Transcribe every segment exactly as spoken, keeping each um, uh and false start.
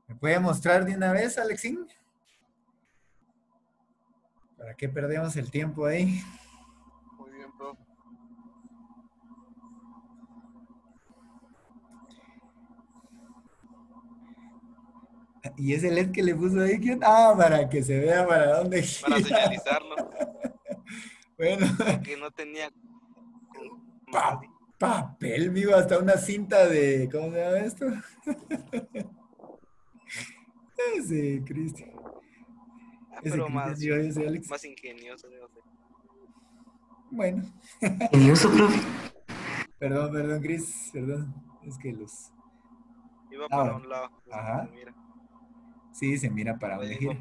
¿Me puede mostrar de una vez, Alexín? ¿Para qué perdemos el tiempo ahí? Muy bien, profe. ¿Y ese L E D que le puso ahí? ¿Quién? Ah, para que se vea para dónde Para gira. señalizarlo, Bueno, porque no tenía con pa- Mardi. papel vivo, hasta una cinta de... ¿Cómo se llama esto? Ese, Cristian. Ah, Ese pero Cristian, más, digo, ese Alex. más ingenioso, debo ser. Bueno, Ingenioso, profe. perdón, perdón, Cris, perdón. Es que los... Iba Ah, para bueno. un lado, es que se Ajá. mira. Sí, se mira para dónde Ahí gira. va.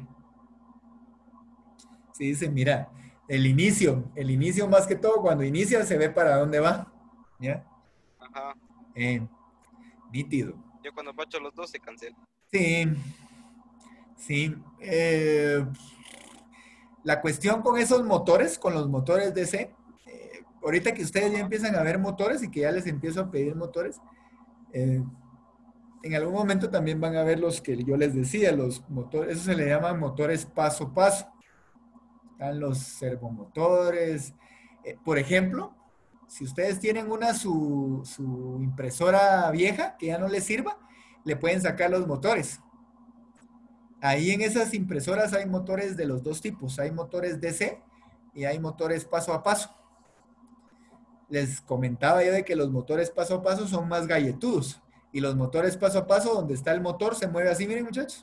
Sí, se mira. El inicio, el inicio más que todo, cuando inicia se ve para dónde va. ¿Ya? Ajá. Eh, nítido. Yo cuando pacho los dos se cancela. Sí, sí. Eh, la cuestión con esos motores, con los motores D C, eh, ahorita que ustedes ya Ajá. empiezan a ver motores y que ya les empiezo a pedir motores, eh, en algún momento también van a ver los que yo les decía, los motores, eso se le llama motores paso a paso. Están los servomotores. Eh, por ejemplo, si ustedes tienen una su, su impresora vieja que ya no les sirva, le pueden sacar los motores. Ahí en esas impresoras hay motores de los dos tipos. Hay motores D C y hay motores paso a paso. Les comentaba yo de que los motores paso a paso son más galletudos. Y los motores paso a paso, donde está el motor, se mueve así, miren muchachos.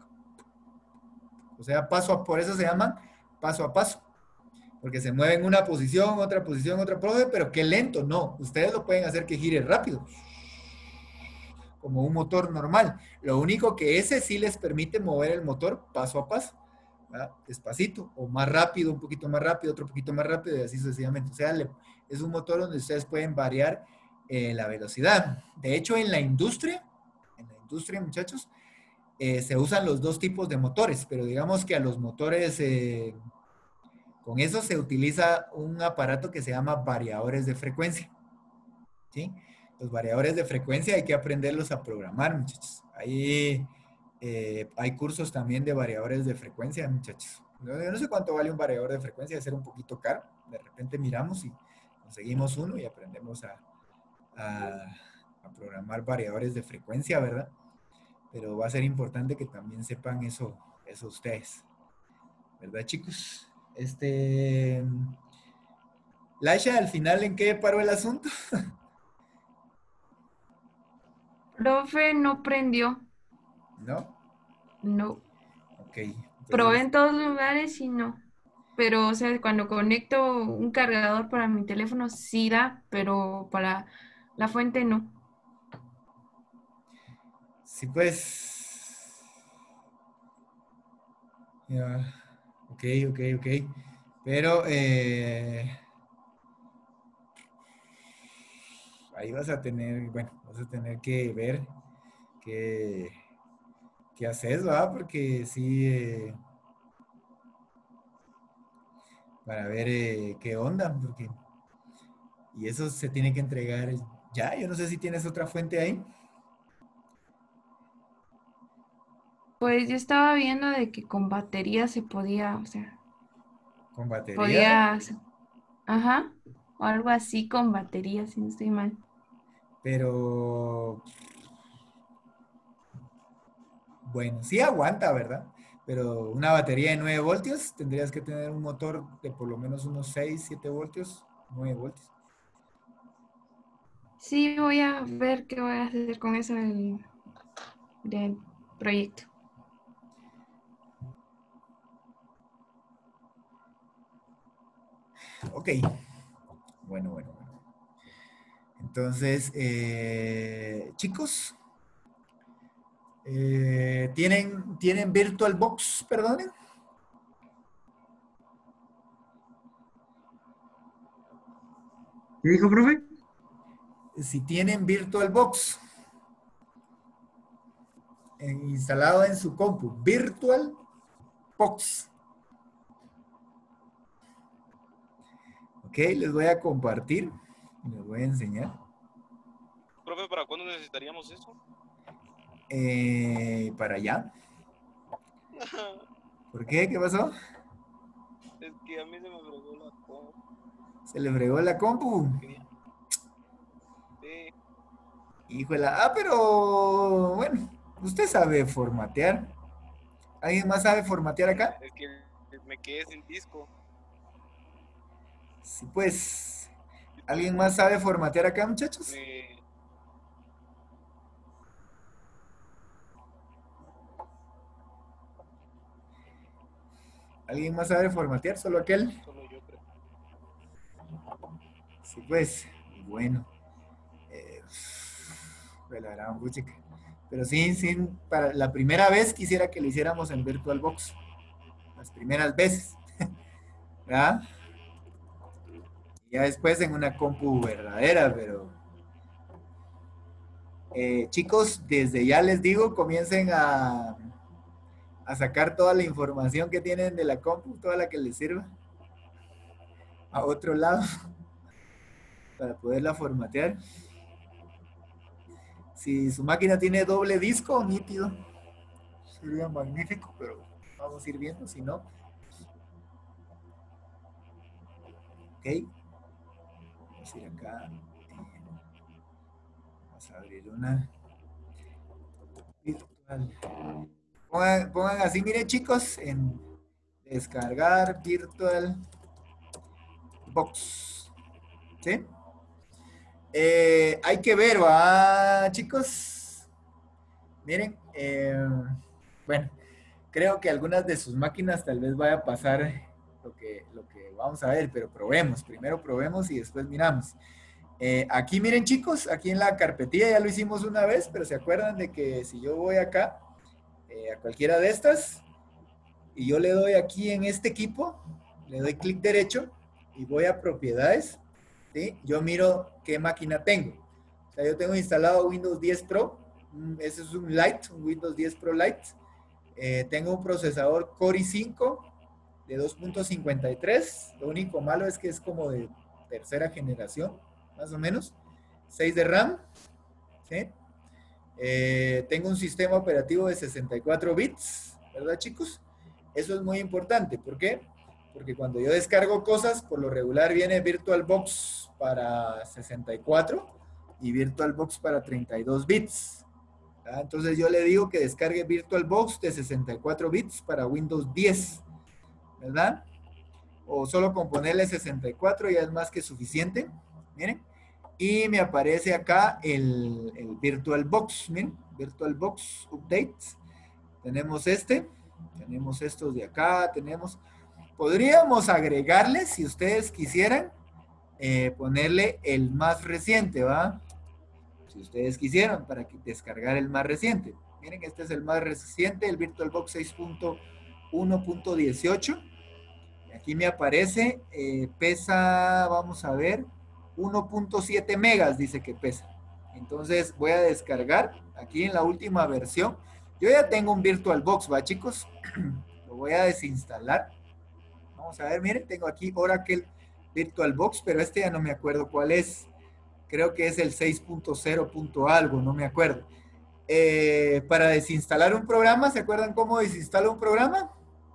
O sea, paso a, por eso se llaman paso a paso. Porque se mueve en una posición, otra posición, otra posición, pero qué lento, no. Ustedes lo pueden hacer que gire rápido, como un motor normal. Lo único que ese sí les permite mover el motor paso a paso, ¿verdad? Despacito, o más rápido, un poquito más rápido, otro poquito más rápido, y así sucesivamente. O sea, le, es un motor donde ustedes pueden variar eh, la velocidad. De hecho, en la industria, en la industria, muchachos, eh, se usan los dos tipos de motores, pero digamos que a los motores... Eh, con eso se utiliza un aparato que se llama variadores de frecuencia. ¿Sí? Los variadores de frecuencia hay que aprenderlos a programar, muchachos. Ahí eh, hay cursos también de variadores de frecuencia, muchachos. Yo, yo no sé cuánto vale un variador de frecuencia, debe ser un poquito caro. De repente miramos y conseguimos uno y aprendemos a, a, a programar variadores de frecuencia, ¿verdad? Pero va a ser importante que también sepan eso, eso ustedes. ¿Verdad, chicos? Este... Laisha, al final, ¿en qué paró el asunto? Profe, no prendió. ¿No? No. Ok. Probé Entonces, en todos lugares y no. Pero, o sea, cuando conecto un cargador para mi teléfono sí da, pero para la fuente no. sí, pues... Ya. Ok, ok, ok. Pero eh, ahí vas a tener, bueno, vas a tener que ver qué, qué haces, ¿va? Porque sí, eh, para ver eh, qué onda, porque... Y eso se tiene que entregar ya. Yo no sé si tienes otra fuente ahí. Pues yo estaba viendo de que con batería se podía, o sea, Con batería. podía, ajá, o algo así con batería, si no estoy mal. Pero bueno, sí aguanta, ¿verdad? Pero una batería de nueve voltios, tendrías que tener un motor de por lo menos unos seis, siete voltios, nueve voltios. Sí, voy a ver qué voy a hacer con eso del, del proyecto. Ok, bueno, bueno, bueno. Entonces, eh, chicos, eh, ¿tienen, ¿tienen VirtualBox, perdonen? ¿Qué dijo, profe? Si tienen VirtualBox eh, instalado en su compu, VirtualBox. Ok, les voy a compartir, les voy a enseñar. Profe, ¿para cuándo necesitaríamos eso? Eh, para allá. ¿Por qué? ¿Qué pasó? Es que a mí se me fregó la compu. Se le fregó la compu. Quería- Sí, Híjole. Ah, pero bueno, usted sabe formatear. ¿Alguien más sabe formatear acá? es que me quedé sin disco. Sí, pues. Y tuve ¿Alguien más sabe formatear acá, muchachos? me- ¿Alguien más sabe formatear? ¿Solo aquel? Solo yo creo. Sí, pues. Bueno. Eh, pues la gran puchica. Pero sí, sí, para la primera vez quisiera que lo hiciéramos en VirtualBox. Las primeras veces. ¿Verdad? Ya después en una compu verdadera, pero eh, chicos, desde ya les digo, comiencen a, a sacar toda la información que tienen de la compu, toda la que les sirva, a otro lado, para poderla formatear. Si su máquina tiene doble disco, nítido, sería magnífico, pero vamos a ir viendo, si no. Ok, vamos a ir acá. Vamos a abrir una virtual. Pongan, pongan así, miren chicos, en descargar virtual box. ¿Sí? Eh, hay que ver, ¿va, chicos? Miren, eh, bueno, creo que algunas de sus máquinas tal vez vaya a pasar lo que, lo que vamos a ver, pero probemos. Primero probemos y después miramos. Eh, aquí miren chicos, aquí en la carpetilla ya lo hicimos una vez, pero se acuerdan de que si yo voy acá, eh, a cualquiera de estas, y yo le doy aquí en este equipo, le doy clic derecho y voy a propiedades, ¿sí? Yo miro qué máquina tengo. O sea, yo tengo instalado Windows diez Pro, ese es un Lite, un Windows diez Pro Lite. Eh, tengo un procesador Core i cinco de dos punto cincuenta y tres, lo único malo es que es como de tercera generación, más o menos. seis de RAM, ¿sí? Eh, tengo un sistema operativo de sesenta y cuatro bits, ¿verdad, chicos? Eso es muy importante. ¿Por qué? Porque cuando yo descargo cosas, por lo regular viene VirtualBox para sesenta y cuatro y VirtualBox para treinta y dos bits. ¿Ah? Entonces yo le digo que descargue VirtualBox de sesenta y cuatro bits para Windows diez, ¿verdad? O solo con ponerle sesenta y cuatro ya es más que suficiente. Miren. Y me aparece acá el, el VirtualBox. Miren, VirtualBox Update. Tenemos este. Tenemos estos de acá. Tenemos. Podríamos agregarle, si ustedes quisieran, eh, ponerle el más reciente, ¿va? Si ustedes quisieran, para que descargar el más reciente. Miren, este es el más reciente, el VirtualBox seis punto uno punto dieciocho. Aquí me aparece, eh, pesa, vamos a ver, uno punto siete megas, dice que pesa. Entonces voy a descargar aquí en la última versión. Yo ya tengo un VirtualBox, ¿va, chicos? Lo voy a desinstalar. Vamos a ver, miren, tengo aquí Oracle VirtualBox, pero este ya no me acuerdo cuál es. Creo que es el seis punto cero. Algo, no me acuerdo. Eh, para desinstalar un programa, ¿se acuerdan cómo desinstala un programa?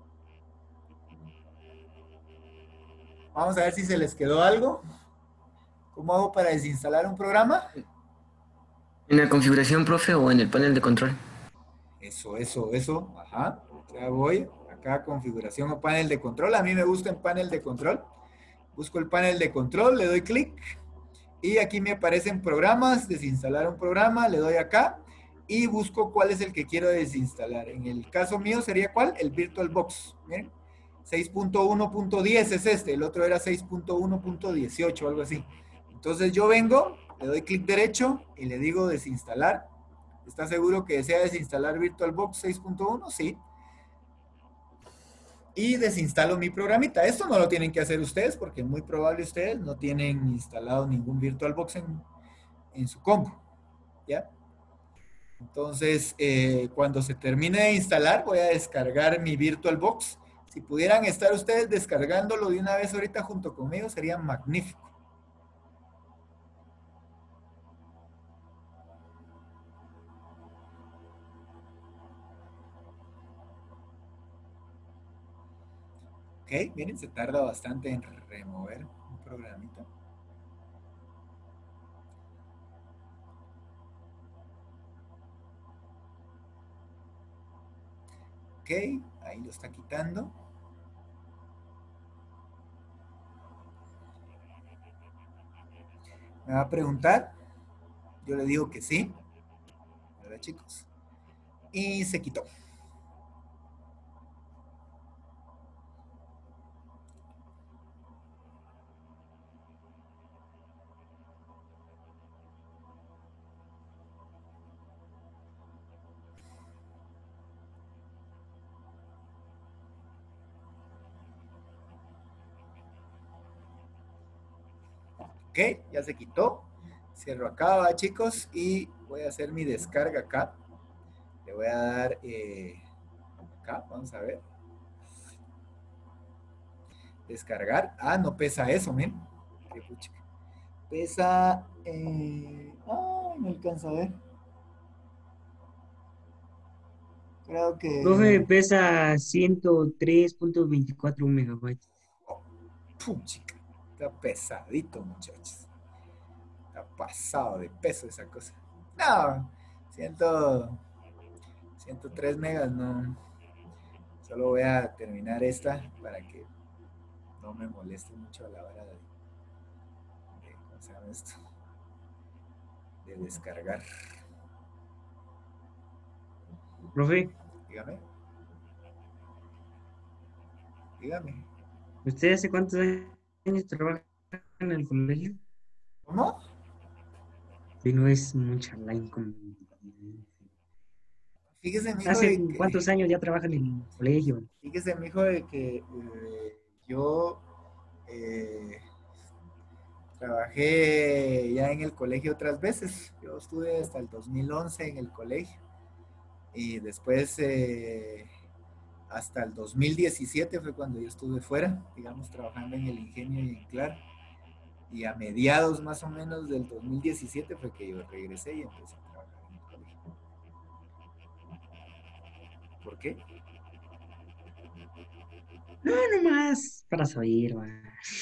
Vamos a ver si se les quedó algo. ¿Cómo hago para desinstalar un programa? ¿En la configuración, profe, o en el panel de control? Eso, eso, eso. Ajá. Ya voy. Acá, configuración o panel de control. A mí me gusta en panel de control. Busco el panel de control, le doy clic. Y aquí me aparecen programas, desinstalar un programa, le doy acá. Y busco cuál es el que quiero desinstalar. En el caso mío sería ¿cuál? El VirtualBox. Miren. seis punto uno punto diez es este. El otro era seis punto uno punto dieciocho, algo así. Entonces yo vengo, le doy clic derecho y le digo desinstalar. ¿Está seguro que desea desinstalar VirtualBox seis punto uno? Sí. Y desinstalo mi programita. Esto no lo tienen que hacer ustedes porque es muy probable ustedes no tienen instalado ningún VirtualBox en, en su compu. ¿Ya? Entonces, eh, cuando se termine de instalar, voy a descargar mi VirtualBox. Si pudieran estar ustedes descargándolo de una vez ahorita junto conmigo, sería magnífico. Ok, miren, se tarda bastante en remover un programita. Ok, ahí lo está quitando. Me va a preguntar. Yo le digo que sí. ¿Verdad, chicos? Y se quitó. Ok, ya se quitó. Cierro acá, va, chicos, y voy a hacer mi descarga acá. Le voy a dar eh, acá, vamos a ver. Descargar. Ah, no pesa eso, miren. Qué pucha. Pesa... Eh... Ah, no alcanza a ver. Creo Profe, que... pesa ciento tres punto veinticuatro megabytes. Oh, puchica. Está pesadito, muchachos. Está pasado de peso esa cosa. No, ciento, ciento tres megas, no. Solo voy a terminar esta para que no me moleste mucho a la hora de, de ¿cómo se llama esto? De descargar. Profe, Dígame, dígame. ¿usted hace cuántos años trabaja en el colegio? ¿Cómo? Si no es mucha la inconveniencia. Fíjese, mijo, ¿Hace de que, cuántos años ya trabaja en el colegio? fíjese, mijo, de que eh, yo eh, trabajé ya en el colegio otras veces. Yo estuve hasta el dos mil once en el colegio. Y después, eh, hasta el dos mil diecisiete fue cuando yo estuve fuera, digamos, trabajando en el Ingenio y en Claro. Y a mediados más o menos del dos mil diecisiete fue que yo regresé y empecé a trabajar en el colegio. ¿Por qué? No, nomás para saber, va.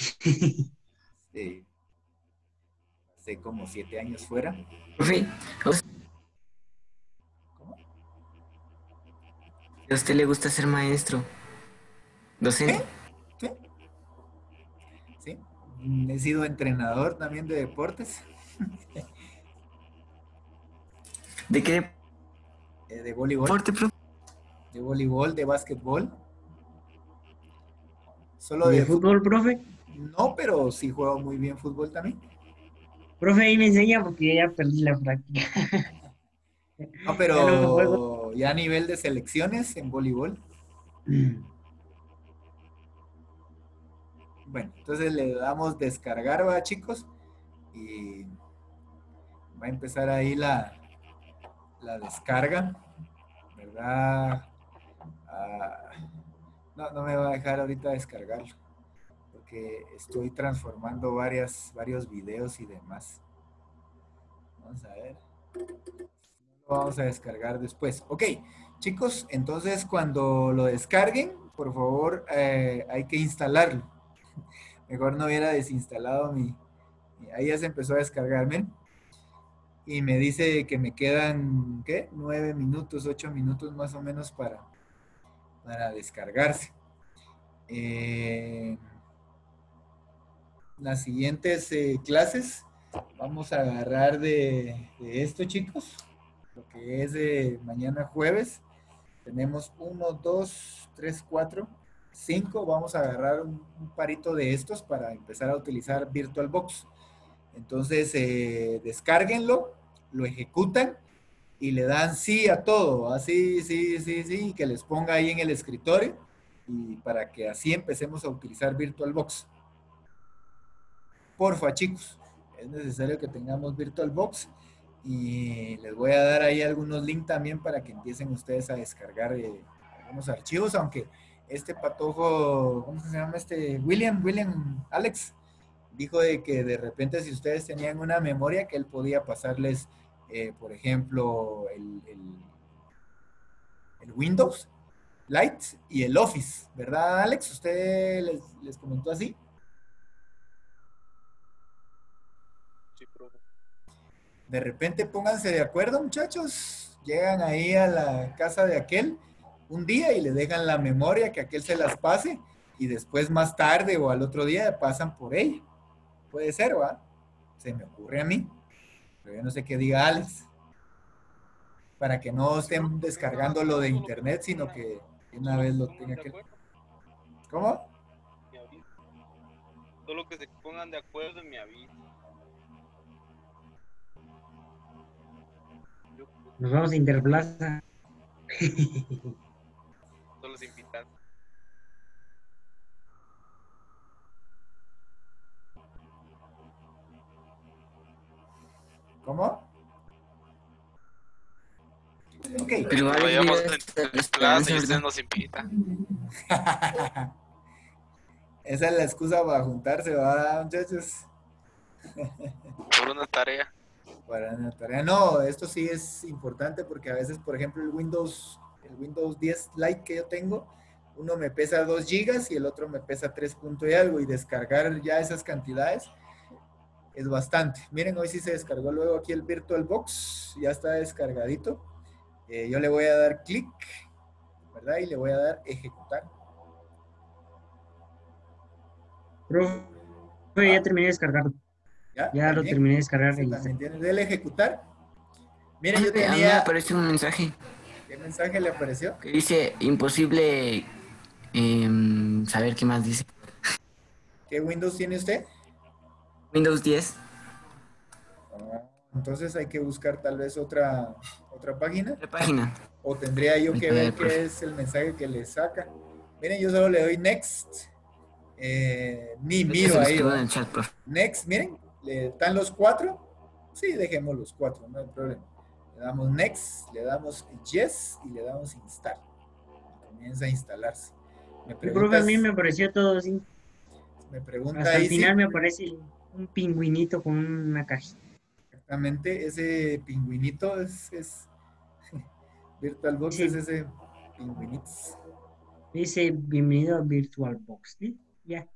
Eh, hace como siete años fuera. Profe, ¿a us- ¿Cómo? a usted le gusta ser maestro? ¿Docente? ¿Eh? ¿Sí? ¿Sí? Mm, He sido entrenador también de deportes, ¿De qué eh, de voleibol, deporte, profe? de voleibol, de básquetbol. Solo ¿Y de de fútbol. fútbol, profe? No, pero sí juego muy bien fútbol también. Profe, ahí me enseña porque ya perdí la práctica. No, Ya no juego. pero ya a nivel de selecciones en voleibol. Bueno, entonces le damos descargar, va, chicos, y va a empezar ahí la, la descarga, ¿verdad? Ah, no, no me va a dejar ahorita descargarlo, porque estoy transformando varias, varios videos y demás. Vamos a ver. Lo vamos a descargar después. Ok, chicos, entonces cuando lo descarguen, por favor, eh, hay que instalarlo. Mejor no hubiera desinstalado mi... Ahí ya se empezó a descargarme. Y me dice que me quedan, ¿qué? Nueve minutos, ocho minutos más o menos para, para descargarse. Eh, las siguientes eh, clases vamos a agarrar de, de esto, chicos. Lo que es de mañana jueves. Tenemos uno, dos, tres, cuatro, cinco. Vamos a agarrar un, un parito de estos para empezar a utilizar VirtualBox. Entonces, eh, descárguenlo, lo ejecutan y le dan sí a todo, así, sí, sí, sí, que les ponga ahí en el escritorio y para que así empecemos a utilizar VirtualBox. Porfa, chicos, es necesario que tengamos VirtualBox y les voy a dar ahí algunos links también para que empiecen ustedes a descargar eh, algunos archivos, aunque este patojo, ¿cómo se llama este? William, William, Alex, dijo de que de repente si ustedes tenían una memoria que él podía pasarles, eh, por ejemplo, el, el, el Windows Lite y el Office, ¿verdad, Alex? ¿Usted les, les comentó así? Sí, profe. De repente pónganse de acuerdo, muchachos. Llegan ahí a la casa de aquel un día y le dejan la memoria que aquel se las pase y después más tarde o al otro día pasan por ella. Puede ser, ¿va? Se me ocurre a mí. Pero yo no sé qué diga Alex. Para que no estén descargando lo de internet, sino que una vez lo tenga que... ¿Cómo? Me avisa. Solo que se pongan de acuerdo y me avisa. Yo Nos vamos a Interplaza. solo los invitan. ¿Cómo? Ok. Pero Alex Vayamos vive en hasta la plaza esperanza, y usted ¿verdad? nos invita. Esa es la excusa para juntarse, ¿va, muchachos? Por una tarea. Para una tarea. No, esto sí es importante porque a veces, por ejemplo, el Windows, el Windows diez Lite que yo tengo, uno me pesa dos gigas y el otro me pesa tres punto y algo, y descargar ya esas cantidades es bastante. Miren, hoy sí se descargó luego aquí el VirtualBox, ya está descargadito. Eh, yo le voy a dar clic, ¿verdad? Y le voy a dar ejecutar. Profe, ya terminé de descargarlo. ¿Ya? Ya lo ¿También? terminé de descargar. Sí, y también tiene. Dele ejecutar. Miren, yo A mí me tenía... aparece un mensaje ¿Qué mensaje le apareció? que dice imposible em, saber qué más dice. ¿Qué Windows tiene usted? Windows diez. Ah, entonces hay que buscar tal vez otra, otra página. La página. O tendría yo que A ver, ver profe. qué es el mensaje que le saca. Miren, yo solo le doy next. Eh, ni Eso miro lo ahí. escribo ¿va? en el chat, profe. Next, miren, le, ¿están los cuatro? Sí, dejemos los cuatro, no hay problema. Le damos next, le damos yes y le damos install. Comienza a instalarse. Me Sí, profe, a preguntas, mí me apareció todo así. me pregunta Hasta ahí el si final me aparece un pingüinito con una cajita. exactamente ese pingüinito es, es VirtualBox Sí. es ese pingüinito. Dice, bienvenido a VirtualBox. ¿Sí? Ya.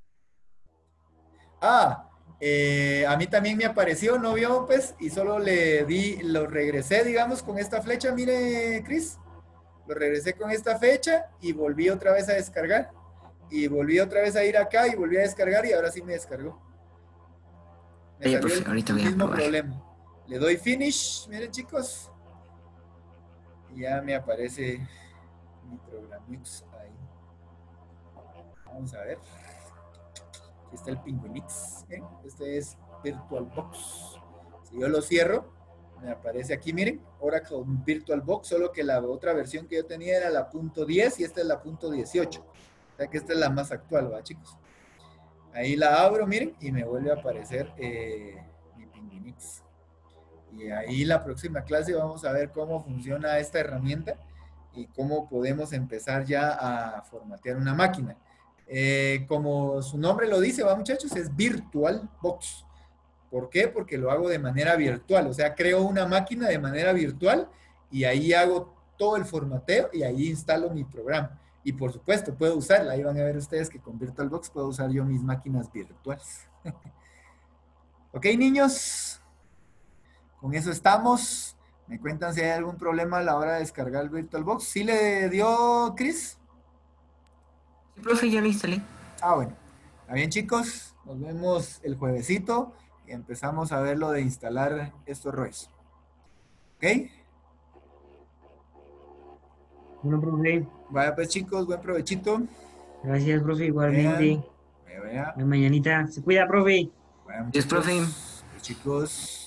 Ah, eh, a mí también me apareció, ¿no vio? Pues, y solo le di, lo regresé, digamos, con esta flecha, mire, Chris. Lo regresé con esta fecha y volví otra vez a descargar. Y volví otra vez a ir acá y volví a descargar y ahora sí me descargó. Me Oye, salió profe, el, ahorita el voy a mismo probar. problema. Le doy finish, miren chicos. Y ya me aparece mi programix ahí. Vamos a ver. Aquí está el pingüinix. ¿eh? Este es VirtualBox. Si yo lo cierro, me aparece aquí, miren, Oracle VirtualBox, solo que la otra versión que yo tenía era la punto diez y esta es la punto dieciocho. O sea que esta es la más actual, ¿va, chicos? Ahí la abro, miren, y me vuelve a aparecer eh, mi pingüinix. Y ahí la próxima clase vamos a ver cómo funciona esta herramienta y cómo podemos empezar ya a formatear una máquina. Eh, como su nombre lo dice, va muchachos, es VirtualBox. ¿Por qué? Porque lo hago de manera virtual, o sea, creo una máquina de manera virtual y ahí hago todo el formateo y ahí instalo mi programa. Y por supuesto, puedo usarla, ahí van a ver ustedes que con VirtualBox puedo usar yo mis máquinas virtuales. Ok, niños, con eso estamos. Me cuentan si hay algún problema a la hora de descargar el VirtualBox. ¿Sí le dio, Chris? Sí, profe, ya lo instalé. Ah, bueno. Está bien, chicos. Nos vemos el juevesito y empezamos a ver lo de instalar estos rollos. ¿Ok? Bueno, profe. Vaya pues, chicos, buen provechito. Gracias, profe, igualmente. Vaya, vaya. Buena mañanita. Se cuida, profe. Vaya, Yes, profe. muchachos. Chicos.